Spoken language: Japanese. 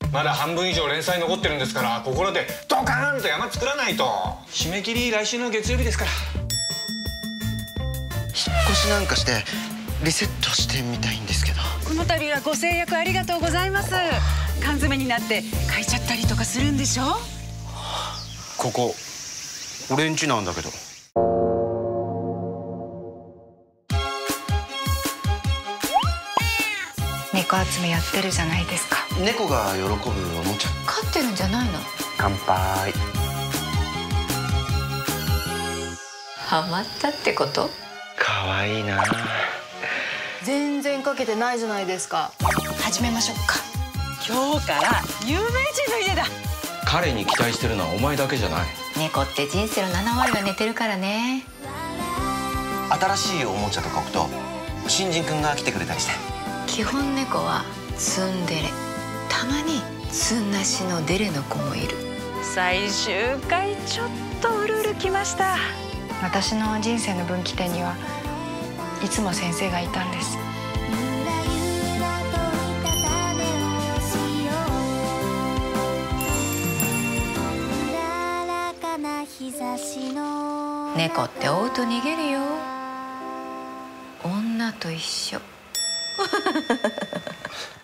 まだ半分以上連載残ってるんですから、ここらでドカーンと山作らないと。締め切り来週の月曜日ですから。 引っ越しなんかしてリセットしてみたいんですけど。 この度はご制約ありがとうございます。缶詰になって買いちゃったりとかするんでしょ。 ここ俺ん家なんだけど。 猫集めやってるじゃないですか。 猫が喜ぶおもちゃ。 飼ってるんじゃないの？ 乾杯。 ハマったってこと？ 可愛いな。 全然かけてないじゃないですか。 始めましょうか。 今日から有名人の家だ。 彼に期待してるのはお前だけじゃない。 猫って人生の7割は寝てるからね。 新しいおもちゃとか置くと新人くんが来てくれたりして。 基本猫はツンデレ。たまにツンなしのデレの子もいる。 最終回ちょっとうるうるきました。 私の人生の分岐点にはいつも先生がいたんです。猫って追うと逃げるよ。女と一緒。